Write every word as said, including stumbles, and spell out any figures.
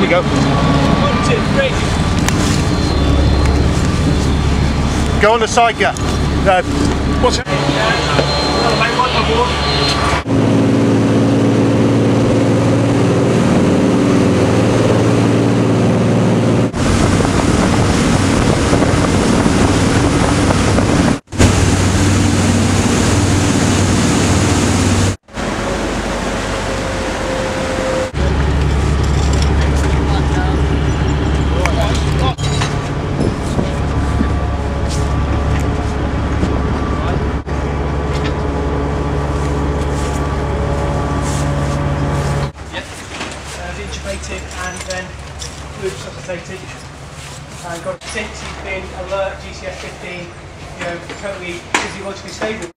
we go. One, two, three. Go on the side, yeah. Uh, what's it? And then fluid resuscitated. And got six, he's been alert, G C S fifteen, you know, totally physiologically stable.